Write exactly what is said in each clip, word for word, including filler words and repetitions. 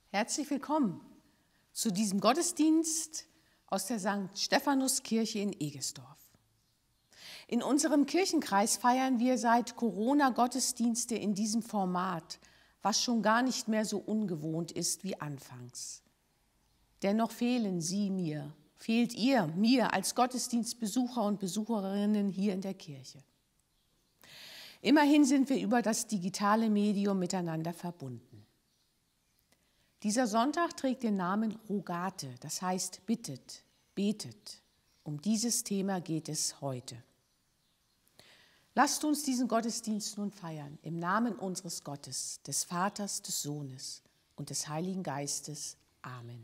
Herzlich willkommen zu diesem Gottesdienst aus der Sankt Stephanus-Kirche in Egesdorf. In unserem Kirchenkreis feiern wir seit Corona Gottesdienste in diesem Format, was schon gar nicht mehr so ungewohnt ist wie anfangs. Dennoch fehlen Sie mir, fehlt ihr mir als Gottesdienstbesucher und Besucherinnen hier in der Kirche. Immerhin sind wir über das digitale Medium miteinander verbunden. Dieser Sonntag trägt den Namen Rogate, das heißt bittet, betet. Um dieses Thema geht es heute. Lasst uns diesen Gottesdienst nun feiern, im Namen unseres Gottes, des Vaters, des Sohnes und des Heiligen Geistes. Amen.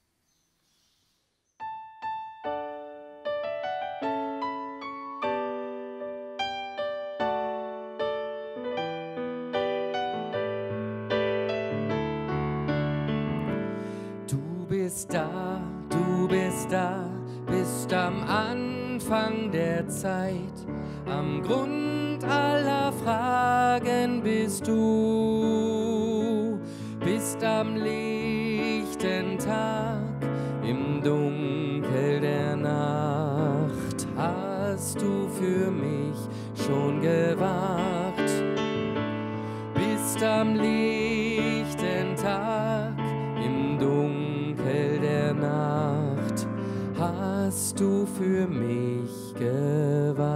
Du bist da, du bist da, bist am Anfang der Zeit, am Grund aller Fragen bist du, bist am lichten Tag, im Dunkel der Nacht, hast du für mich schon gewacht, bist am lichten Tag, im Dunkel der Nacht hast du für mich gewacht.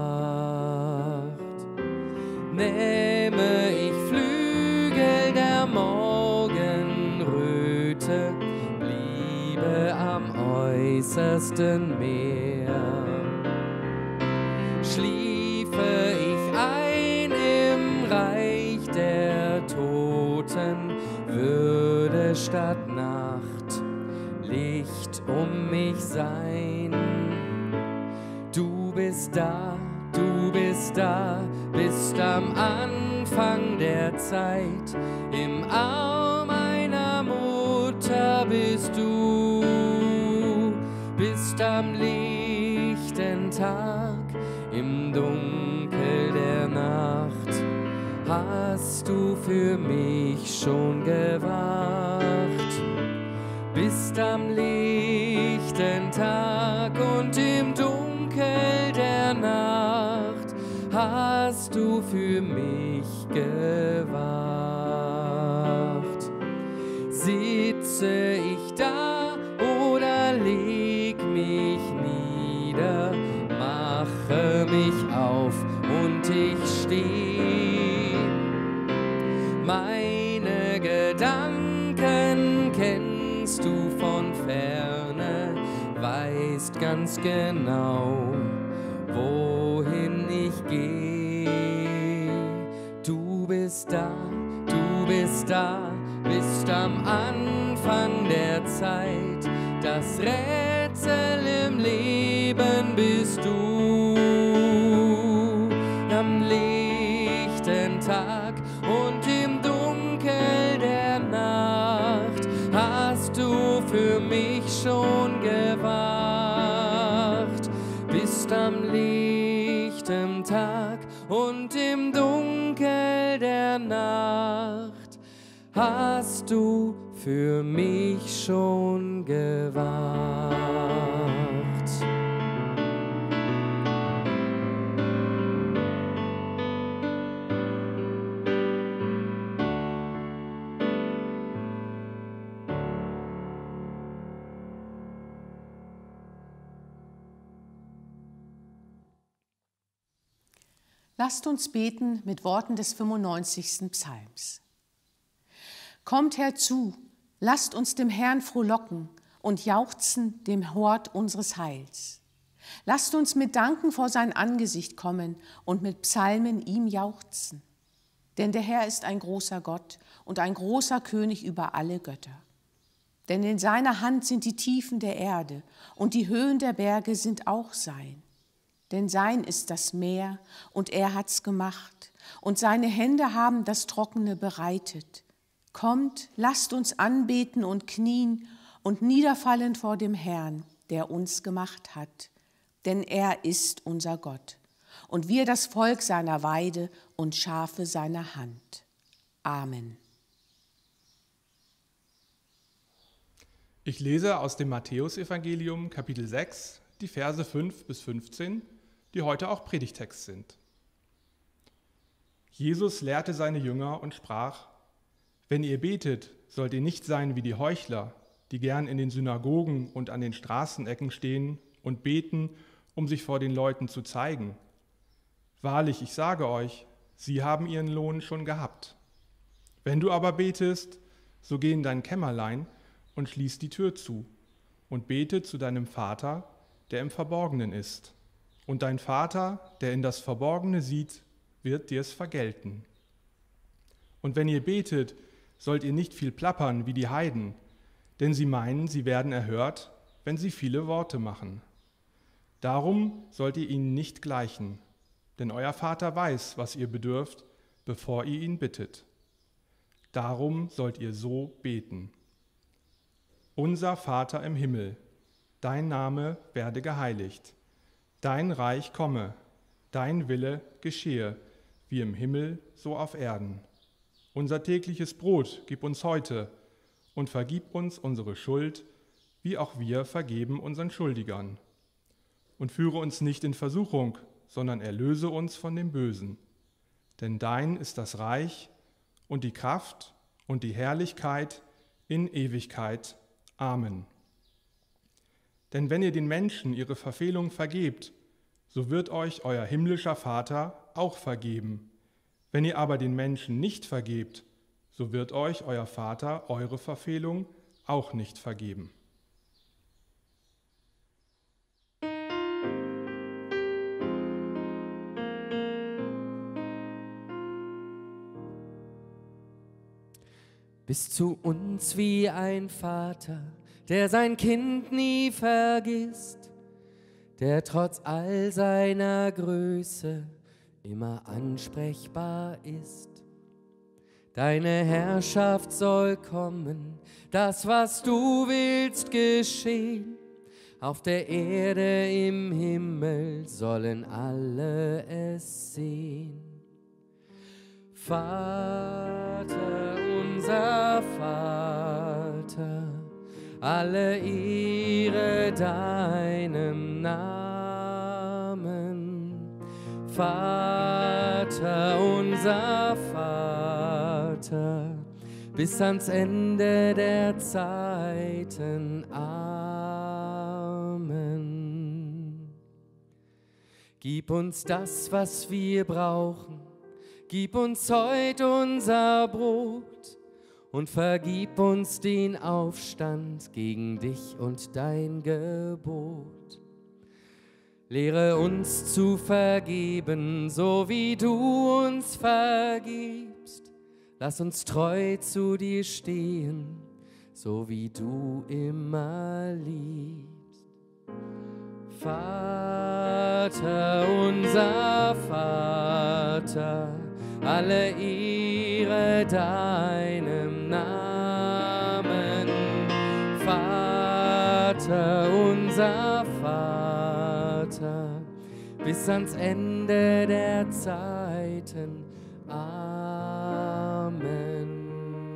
Nähme ich Flügel der Morgenröte, bliebe am äußersten Meer, schliefe ich ein im Reich der Toten, würde statt Nacht Licht um mich sein. Du bist da, du bist da, bist am Anfang der Zeit, im Arm einer Mutter bist du, bist am lichten Tag, im Dunkel der Nacht, hast du für mich schon gewacht, bist am lichten Tag und im Dunkel der Nacht, hast du für mich gewacht. Sitze ich da oder leg mich nieder, mache mich auf und ich steh. Meine Gedanken kennst du von ferne, weißt ganz genau, wohin ich geh. Du bist da, du bist da, bist am Anfang der Zeit, das Rätsel im Leben bist du, am lichten Tag und im Dunkel der Nacht hast du für mich schon gewacht, bist am lichten Tag und im Dunkel der Nacht hast du für mich schon gewacht. Lasst uns beten mit Worten des fünfundneunzigsten Psalms. Kommt herzu, lasst uns dem Herrn frohlocken und jauchzen dem Hort unseres Heils. Lasst uns mit Danken vor sein Angesicht kommen und mit Psalmen ihm jauchzen. Denn der Herr ist ein großer Gott und ein großer König über alle Götter. Denn in seiner Hand sind die Tiefen der Erde und die Höhen der Berge sind auch sein. Denn sein ist das Meer und er hat's gemacht und seine Hände haben das Trockene bereitet. Kommt, lasst uns anbeten und knien und niederfallen vor dem Herrn, der uns gemacht hat. Denn er ist unser Gott und wir das Volk seiner Weide und Schafe seiner Hand. Amen. Ich lese aus dem Matthäusevangelium Kapitel sechs, die Verse fünf bis fünfzehn, die heute auch Predigtext sind. Jesus lehrte seine Jünger und sprach: Wenn ihr betet, sollt ihr nicht sein wie die Heuchler, die gern in den Synagogen und an den Straßenecken stehen und beten, um sich vor den Leuten zu zeigen. Wahrlich, ich sage euch, sie haben ihren Lohn schon gehabt. Wenn du aber betest, so geh in dein Kämmerlein und schließ die Tür zu und bete zu deinem Vater, der im Verborgenen ist. Und dein Vater, der in das Verborgene sieht, wird dir's vergelten. Und wenn ihr betet, sollt ihr nicht viel plappern wie die Heiden, denn sie meinen, sie werden erhört, wenn sie viele Worte machen. Darum sollt ihr ihnen nicht gleichen, denn euer Vater weiß, was ihr bedürft, bevor ihr ihn bittet. Darum sollt ihr so beten. Unser Vater im Himmel, dein Name werde geheiligt, dein Reich komme, dein Wille geschehe, wie im Himmel, so auf Erden. Unser tägliches Brot gib uns heute und vergib uns unsere Schuld, wie auch wir vergeben unseren Schuldigern. Und führe uns nicht in Versuchung, sondern erlöse uns von dem Bösen. Denn dein ist das Reich und die Kraft und die Herrlichkeit in Ewigkeit. Amen. Denn wenn ihr den Menschen ihre Verfehlung vergebt, so wird euch euer himmlischer Vater auch vergeben. Wenn ihr aber den Menschen nicht vergebt, so wird euch euer Vater eure Verfehlung auch nicht vergeben. Bist zu uns wie ein Vater, der sein Kind nie vergisst, der trotz all seiner Größe immer ansprechbar ist. Deine Herrschaft soll kommen, das, was du willst, geschehen. Auf der Erde, im Himmel sollen alle es sehen. Vater, unser Vater, alle Ehre deinem Namen. Vater, unser Vater, bis ans Ende der Zeiten. Amen. Gib uns das, was wir brauchen. Gib uns heut unser Brot und vergib uns den Aufstand gegen dich und dein Gebot. Lehre uns zu vergeben, so wie du uns vergibst. Lass uns treu zu dir stehen, so wie du immer liebst. Vater, unser Vater, alle Ehre deinem Namen. Vater, unser Vater, bis ans Ende der Zeiten. Amen.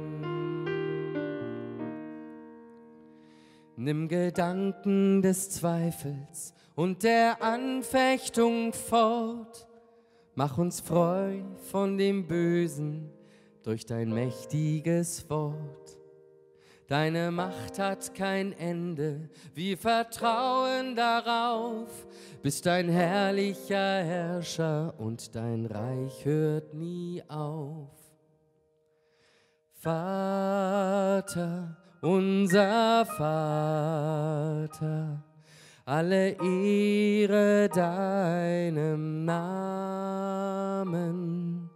Nimm Gedanken des Zweifels und der Anfechtung fort. Mach uns frei von dem Bösen durch dein mächtiges Wort. Deine Macht hat kein Ende, wir vertrauen darauf. Bist ein herrlicher Herrscher und dein Reich hört nie auf. Vater, unser Vater, alle Ehre deinem Namen.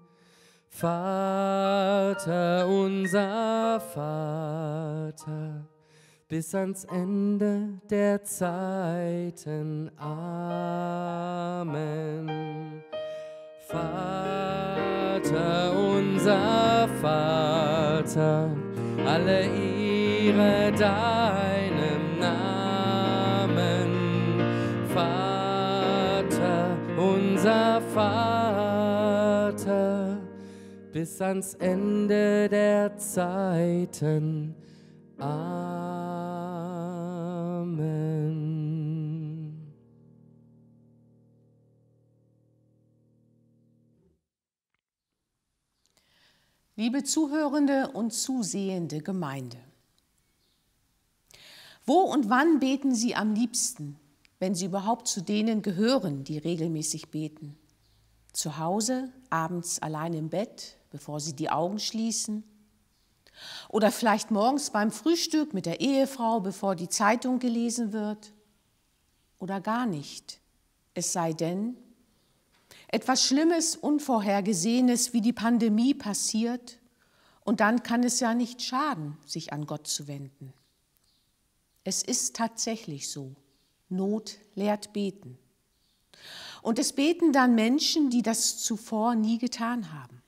Vater, unser Vater, bis ans Ende der Zeiten. Amen. Vater, unser Vater, alle Ehre deinem Namen. Vater, unser Vater, bis ans Ende der Zeiten. Amen. liebe zuhörende und zusehende Gemeinde. Wo und wann beten Sie am liebsten, wenn Sie überhaupt zu denen gehören, die regelmäßig beten? Zu Hause, abends allein im Bett, bevor Sie die Augen schließen? Oder vielleicht morgens beim Frühstück mit der Ehefrau, bevor die Zeitung gelesen wird? Oder gar nicht, es sei denn, etwas Schlimmes, Unvorhergesehenes wie die Pandemie passiert, und dann kann es ja nicht schaden, sich an Gott zu wenden. Es ist tatsächlich so, Not lehrt beten. Und es beten dann Menschen, die das zuvor nie getan haben.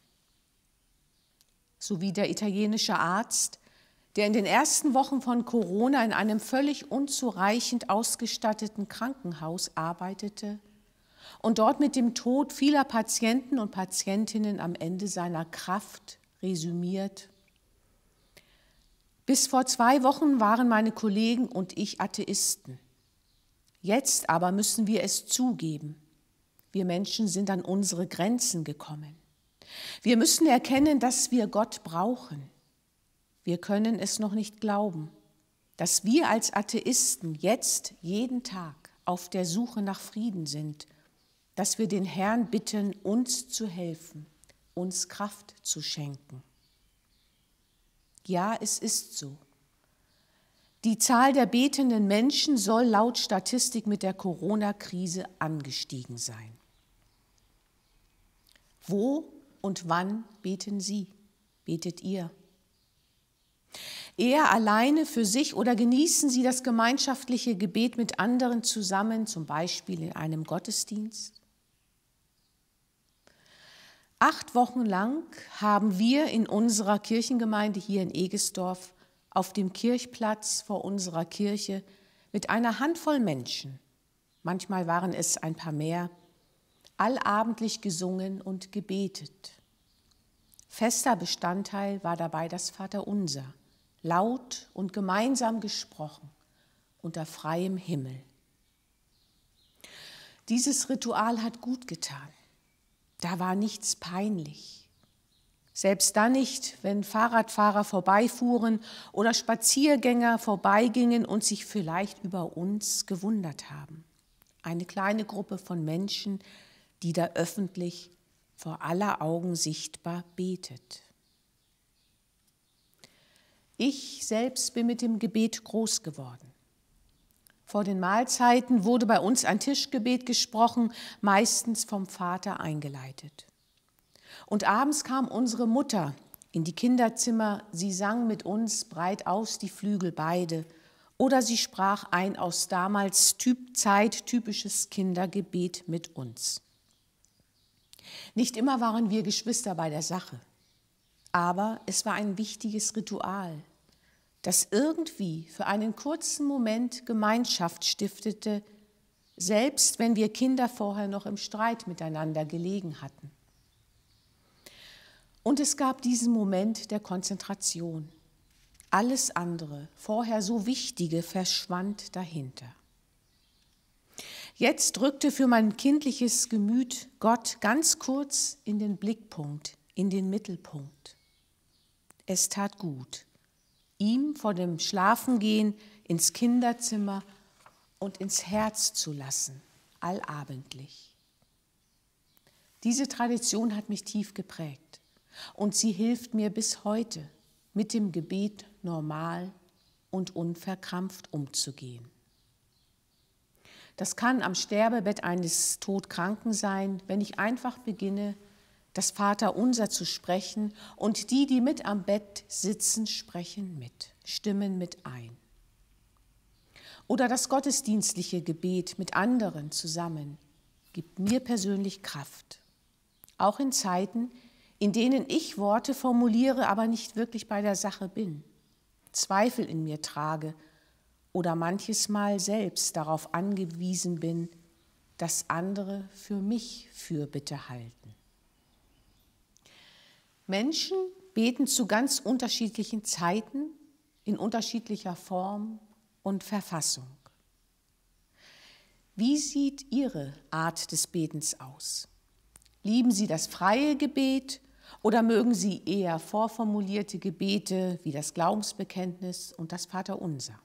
So wie der italienische Arzt, der in den ersten Wochen von Corona in einem völlig unzureichend ausgestatteten Krankenhaus arbeitete und dort mit dem Tod vieler Patienten und Patientinnen am Ende seiner Kraft resümiert: Bis vor zwei Wochen waren meine Kollegen und ich Atheisten. Jetzt aber müssen wir es zugeben. Wir Menschen sind an unsere Grenzen gekommen. Wir müssen erkennen, dass wir Gott brauchen. Wir können es noch nicht glauben, dass wir als Atheisten jetzt jeden Tag auf der Suche nach Frieden sind, dass wir den Herrn bitten, uns zu helfen, uns Kraft zu schenken. Ja, es ist so. Die Zahl der betenden Menschen soll laut Statistik mit der Corona-Krise angestiegen sein. Wo und wann beten Sie? Betet ihr? Eher alleine für sich oder genießen Sie das gemeinschaftliche Gebet mit anderen zusammen, zum Beispiel in einem Gottesdienst? Acht Wochen lang haben wir in unserer Kirchengemeinde hier in Egesdorf auf dem Kirchplatz vor unserer Kirche mit einer Handvoll Menschen, manchmal waren es ein paar mehr, allabendlich gesungen und gebetet. Fester Bestandteil war dabei das Vaterunser, laut und gemeinsam gesprochen, unter freiem Himmel. Dieses Ritual hat gut getan. Da war nichts peinlich. Selbst dann nicht, wenn Fahrradfahrer vorbeifuhren oder Spaziergänger vorbeigingen und sich vielleicht über uns gewundert haben. Eine kleine Gruppe von Menschen, die da öffentlich vor aller Augen sichtbar betet. Ich selbst bin mit dem Gebet groß geworden. Vor den Mahlzeiten wurde bei uns ein Tischgebet gesprochen, meistens vom Vater eingeleitet. Und abends kam unsere Mutter in die Kinderzimmer, sie sang mit uns breit aus die Flügel beide, oder sie sprach ein aus damals typ Zeit typisches Kindergebet mit uns. Nicht immer waren wir Geschwister bei der Sache, aber es war ein wichtiges Ritual, das irgendwie für einen kurzen Moment Gemeinschaft stiftete, selbst wenn wir Kinder vorher noch im Streit miteinander gelegen hatten. Und es gab diesen Moment der Konzentration. Alles andere, vorher so Wichtige, verschwand dahinter. Jetzt rückte für mein kindliches Gemüt Gott ganz kurz in den Blickpunkt, in den Mittelpunkt. Es tat gut, ihm vor dem Schlafengehen ins Kinderzimmer und ins Herz zu lassen, allabendlich. Diese Tradition hat mich tief geprägt und sie hilft mir bis heute, mit dem Gebet normal und unverkrampft umzugehen. Das kann am Sterbebett eines Todkranken sein, wenn ich einfach beginne, das Vaterunser zu sprechen und die, die mit am Bett sitzen, sprechen mit, stimmen mit ein. Oder das gottesdienstliche Gebet mit anderen zusammen gibt mir persönlich Kraft. Auch in Zeiten, in denen ich Worte formuliere, aber nicht wirklich bei der Sache bin, Zweifel in mir trage oder manches Mal selbst darauf angewiesen bin, dass andere für mich Fürbitte halten. Menschen beten zu ganz unterschiedlichen Zeiten, in unterschiedlicher Form und Verfassung. Wie sieht Ihre Art des Betens aus? Lieben Sie das freie Gebet Oder mögen Sie eher vorformulierte Gebete wie das Glaubensbekenntnis und das Vaterunser?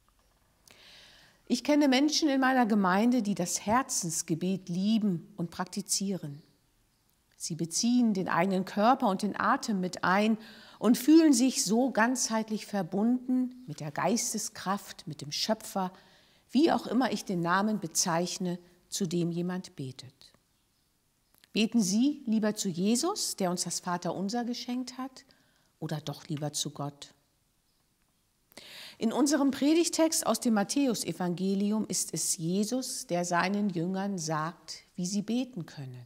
Ich kenne Menschen in meiner Gemeinde, die das Herzensgebet lieben und praktizieren. Sie beziehen den eigenen Körper und den Atem mit ein und fühlen sich so ganzheitlich verbunden mit der Geisteskraft, mit dem Schöpfer, wie auch immer ich den Namen bezeichne, zu dem jemand betet. Beten Sie lieber zu Jesus, der uns das Vaterunser geschenkt hat, oder doch lieber zu Gott? In unserem Predigtext aus dem Matthäusevangelium ist es Jesus, der seinen Jüngern sagt, wie sie beten können.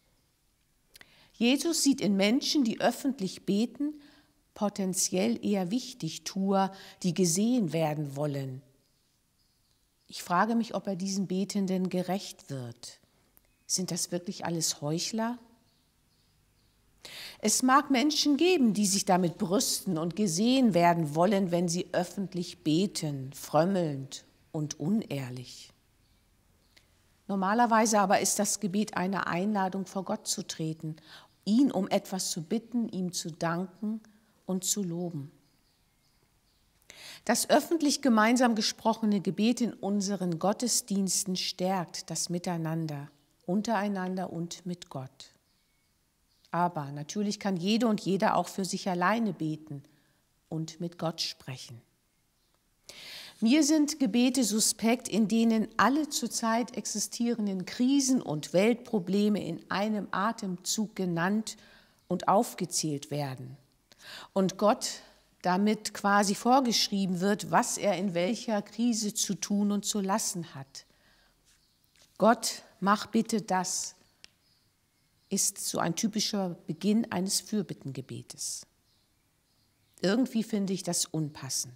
Jesus sieht in Menschen, die öffentlich beten, potenziell eher Wichtigtuer, die gesehen werden wollen. Ich frage mich, ob er diesen Betenden gerecht wird. Sind das wirklich alles Heuchler? Es mag Menschen geben, die sich damit brüsten und gesehen werden wollen, wenn sie öffentlich beten, frömmelnd und unehrlich. Normalerweise aber ist das Gebet eine Einladung, vor Gott zu treten, ihn um etwas zu bitten, ihm zu danken und zu loben. Das öffentlich gemeinsam gesprochene Gebet in unseren Gottesdiensten stärkt das Miteinander, untereinander und mit Gott. Aber natürlich kann jede und jeder auch für sich alleine beten und mit Gott sprechen. Mir sind Gebete suspekt, in denen alle zurzeit existierenden Krisen und Weltprobleme in einem Atemzug genannt und aufgezählt werden und Gott damit quasi vorgeschrieben wird, was er in welcher Krise zu tun und zu lassen hat. Gott, mach bitte das, ist so ein typischer Beginn eines Fürbittengebetes. Irgendwie finde ich das unpassend.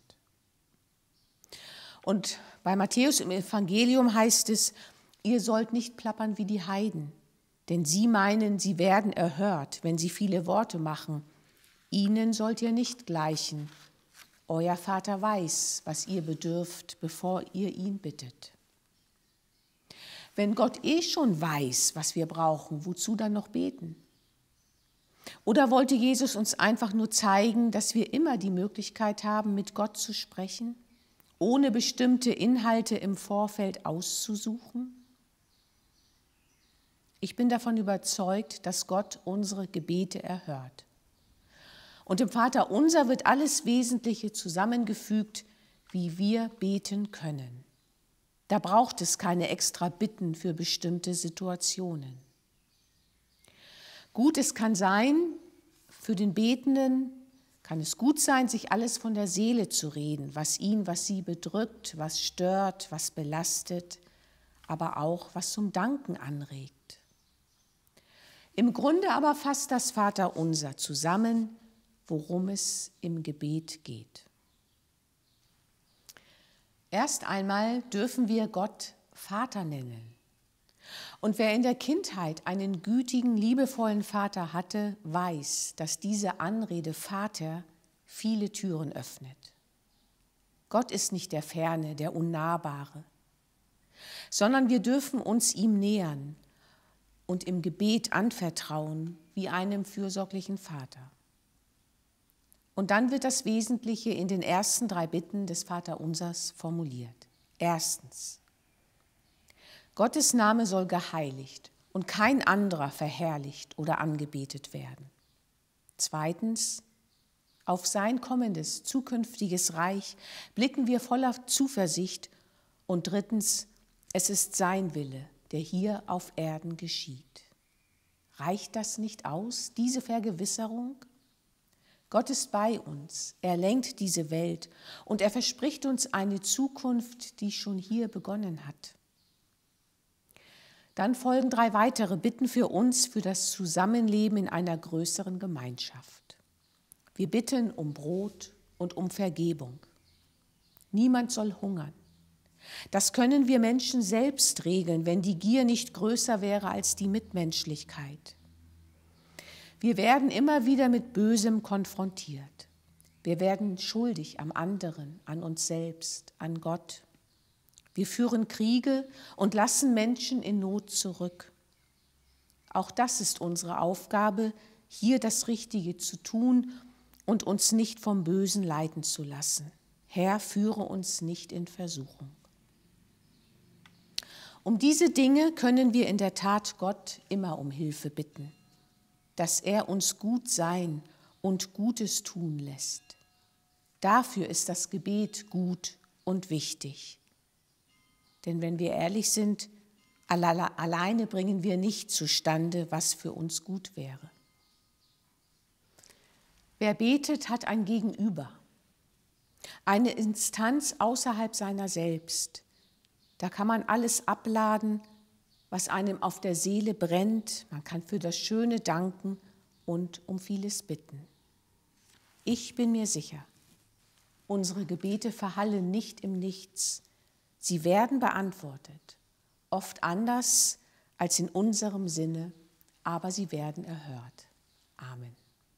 Und bei Matthäus im Evangelium heißt es, ihr sollt nicht plappern wie die Heiden, denn sie meinen, sie werden erhört, wenn sie viele Worte machen. Ihnen sollt ihr nicht gleichen. Euer Vater weiß, was ihr bedürft, bevor ihr ihn bittet. Wenn Gott eh schon weiß, was wir brauchen, wozu dann noch beten? Oder wollte Jesus uns einfach nur zeigen, dass wir immer die Möglichkeit haben, mit Gott zu sprechen, ohne bestimmte Inhalte im Vorfeld auszusuchen? Ich bin davon überzeugt, dass Gott unsere Gebete erhört. Und im Vaterunser wird alles Wesentliche zusammengefügt, wie wir beten können. Da braucht es keine extra Bitten für bestimmte Situationen. Gut, es kann sein, für den Betenden kann es gut sein, sich alles von der Seele zu reden, was ihn, was sie bedrückt, was stört, was belastet, aber auch was zum Danken anregt. Im Grunde aber fasst das Vaterunser zusammen, worum es im Gebet geht. Erst einmal dürfen wir Gott Vater nennen. Und wer in der Kindheit einen gütigen, liebevollen Vater hatte, weiß, dass diese Anrede Vater viele Türen öffnet. Gott ist nicht der Ferne, der Unnahbare, sondern wir dürfen uns ihm nähern und im Gebet anvertrauen wie einem fürsorglichen Vater. Und dann wird das Wesentliche in den ersten drei Bitten des Vaterunsers formuliert. Erstens, Gottes Name soll geheiligt und kein anderer verherrlicht oder angebetet werden. Zweitens, auf sein kommendes, zukünftiges Reich blicken wir voller Zuversicht. Und drittens, es ist sein Wille, der hier auf Erden geschieht. Reicht das nicht aus, diese Vergewisserung? Gott ist bei uns, er lenkt diese Welt und er verspricht uns eine Zukunft, die schon hier begonnen hat. Dann folgen drei weitere Bitten für uns, für das Zusammenleben in einer größeren Gemeinschaft. Wir bitten um Brot und um Vergebung. Niemand soll hungern. Das können wir Menschen selbst regeln, wenn die Gier nicht größer wäre als die Mitmenschlichkeit. Wir werden immer wieder mit Bösem konfrontiert. Wir werden schuldig am anderen, an uns selbst, an Gott. Wir führen Kriege und lassen Menschen in Not zurück. Auch das ist unsere Aufgabe, hier das Richtige zu tun und uns nicht vom Bösen leiten zu lassen. Herr, führe uns nicht in Versuchung. Um diese Dinge können wir in der Tat Gott immer um Hilfe bitten, dass er uns gut sein und Gutes tun lässt. Dafür ist das Gebet gut und wichtig. Denn wenn wir ehrlich sind, alleine bringen wir nicht zustande, was für uns gut wäre. Wer betet, hat ein Gegenüber, eine Instanz außerhalb seiner selbst. Da kann man alles abladen, was einem auf der Seele brennt. Man kann für das Schöne danken und um vieles bitten. Ich bin mir sicher, unsere Gebete verhallen nicht im Nichts. Sie werden beantwortet, oft anders als in unserem Sinne, aber sie werden erhört. Amen.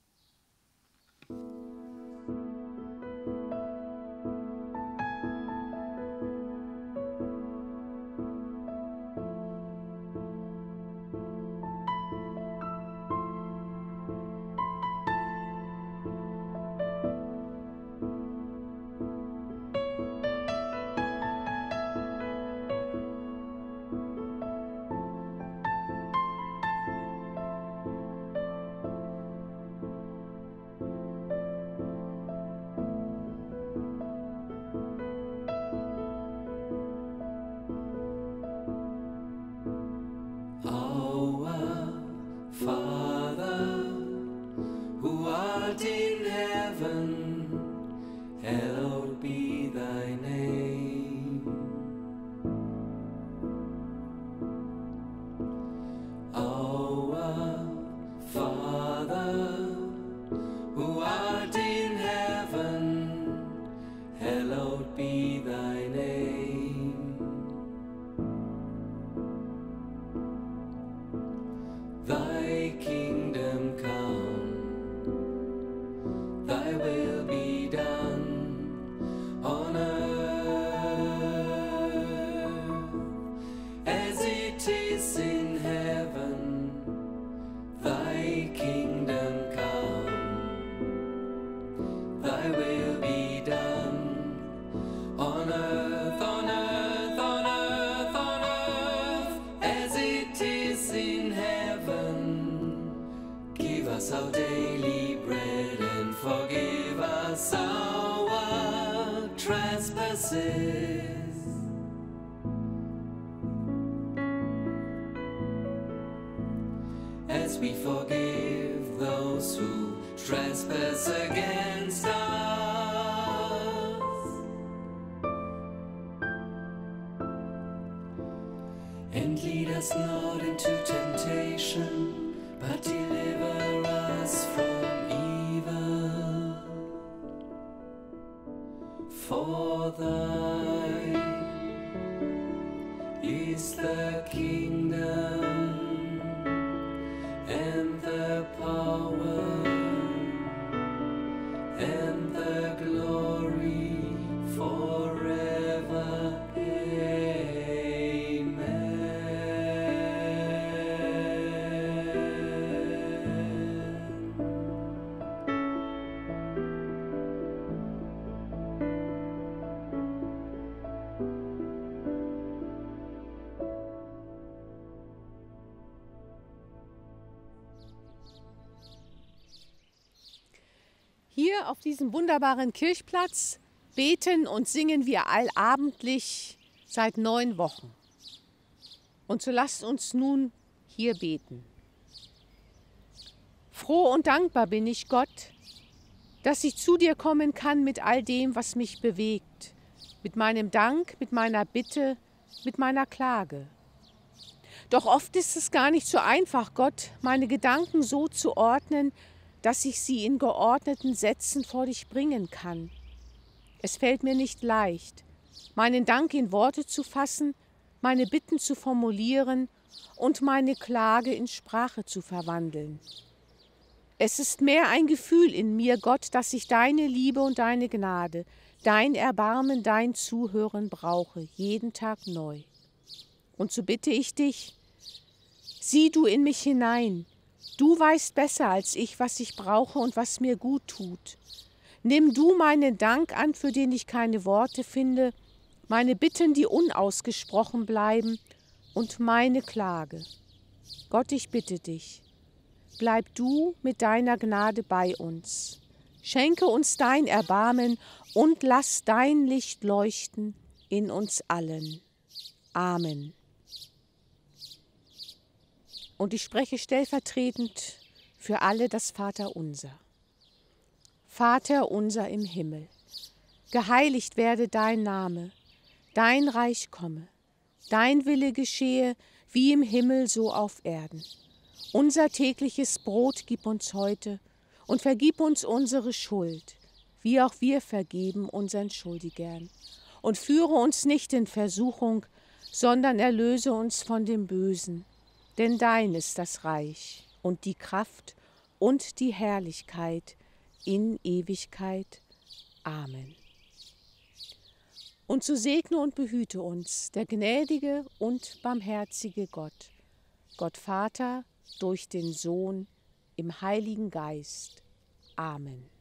As we forgive those who trespass against us. And lead us not into temptation, but deliver us from evil. For thine is the kingdom and the power and the glory forever. Amen. Hier auf diesem wunderbaren Kirchplatz beten und singen wir allabendlich seit neun Wochen. Und so lasst uns nun hier beten. Froh und dankbar bin ich, Gott, dass ich zu dir kommen kann mit all dem, was mich bewegt, mit meinem Dank, mit meiner Bitte, mit meiner Klage. Doch oft ist es gar nicht so einfach, Gott, meine Gedanken so zu ordnen, dass ich sie in geordneten Sätzen vor dich bringen kann. Es fällt mir nicht leicht, meinen Dank in Worte zu fassen, meine Bitten zu formulieren und meine Klage in Sprache zu verwandeln. Es ist mehr ein Gefühl in mir, Gott, dass ich deine Liebe und deine Gnade, dein Erbarmen, dein Zuhören brauche, jeden Tag neu. Und so bitte ich dich, sieh du in mich hinein, Du weißt besser als ich, was ich brauche und was mir gut tut. Nimm du meinen Dank an, für den ich keine Worte finde, meine Bitten, die unausgesprochen bleiben, und meine Klage. Gott, ich bitte dich, bleib du mit deiner Gnade bei uns. Schenke uns dein Erbarmen und lass dein Licht leuchten in uns allen. Amen. Und ich spreche stellvertretend für alle das Vaterunser. Vater unser im Himmel, geheiligt werde dein Name, dein Reich komme, dein Wille geschehe, wie im Himmel so auf Erden. Unser tägliches Brot gib uns heute und vergib uns unsere Schuld, wie auch wir vergeben unseren Schuldigern. Und führe uns nicht in Versuchung, sondern erlöse uns von dem Bösen. Denn dein ist das Reich und die Kraft und die Herrlichkeit in Ewigkeit. Amen. Und so segne und behüte uns der gnädige und barmherzige Gott, Gott Vater, durch den Sohn, im Heiligen Geist. Amen.